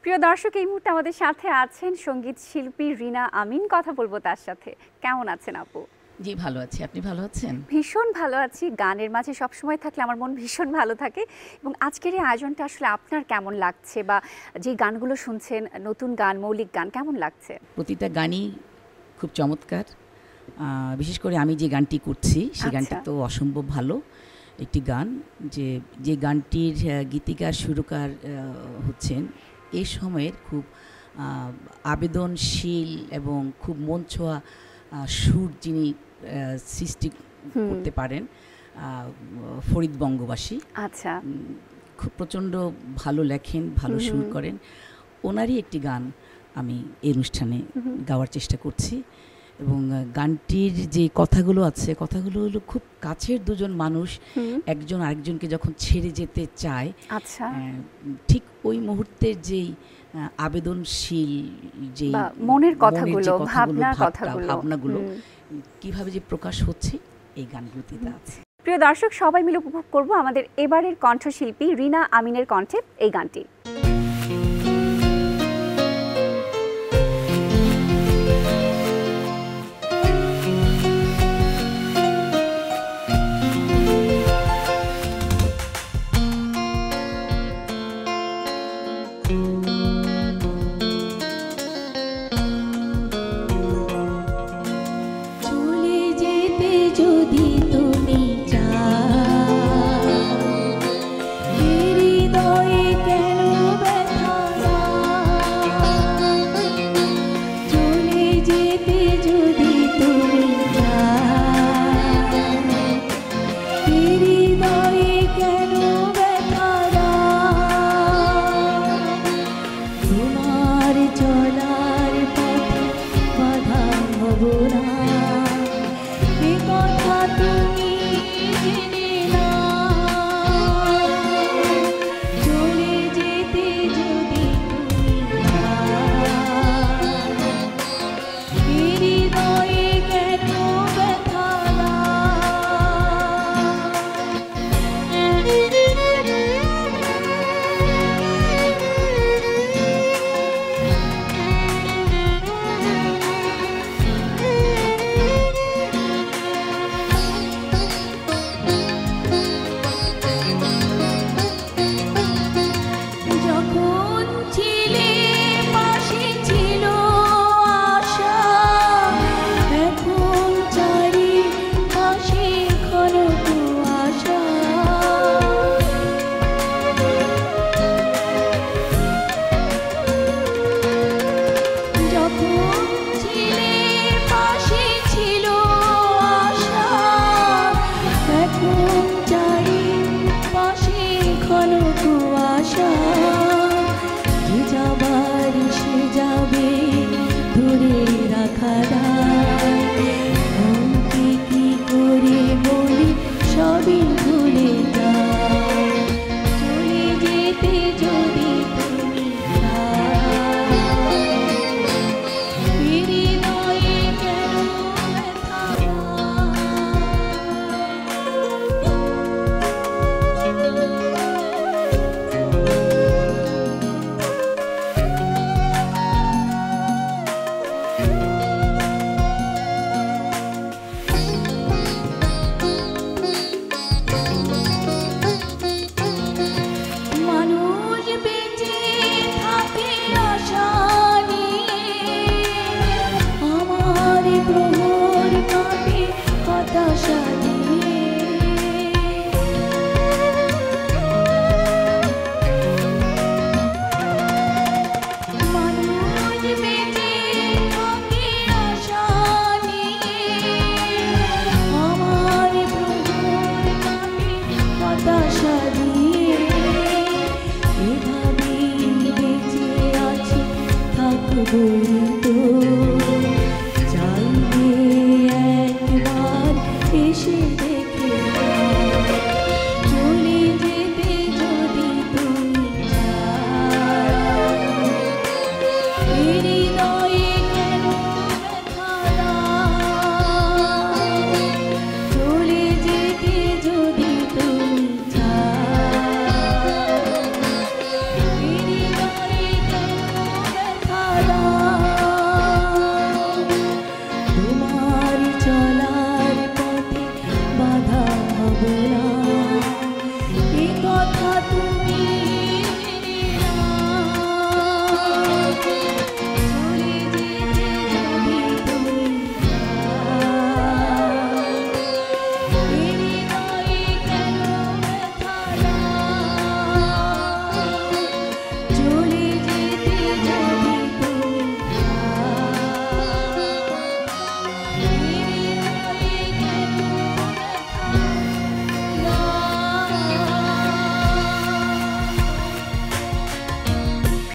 প্রিয় দর্শক, এই মুহূর্তে আমাদের সাথে আছেন সঙ্গীত শিল্পী রিনা আমিন। কথা বলবো তার সাথে। কেমন আছেন আপু? জি ভালো আছি, আপনি ভালো আছেন? ভীষণ ভালো আছি। গানের মাঝে সবসময় থাকলে আমার মন ভীষণ ভালো থাকে। এবং আজকের এই আয়োজনটা আসলে আপনার কেমন লাগছে, বা যে গানগুলো শুনছেন, নতুন গান, মৌলিক গান কেমন লাগছে? প্রতিটা গানই খুব চমৎকার। বিশেষ করে আমি যে গানটি করছি সেই গানটি তো অসম্ভব ভালো একটি গান। যে গানটির গীতিকার সুরকার হচ্ছেন এই সময়ের খুব আবেদনশীল এবং খুব মন ছোঁয়া সুর যিনি সৃষ্টি করতে পারেন, ফরিদ বঙ্গবাসী। আচ্ছা, খুব প্রচণ্ড ভালো লেখেন, ভালো সুর করেন। ওনারই একটি গান আমি এই অনুষ্ঠানে গাওয়ার চেষ্টা করছি। এবং গানটির যে কথাগুলো আছে, কথাগুলো হলো খুব কাছের দুজন মানুষ একজন আরেকজনকে যখন ছেড়ে যেতে চায়, আচ্ছা, ঠিক ওই মুহূর্তের যেই আবেদনশীল যে মনের কথাগুলো, ভাবনাগুলো কিভাবে যে প্রকাশ হচ্ছে এই গানগুলোতে আছে। প্রিয় দর্শক, সবাই মিলে উপভোগ করব আমাদের এবারের কণ্ঠশিল্পী রিনা আমিনের কণ্ঠে এই গানটি। মালা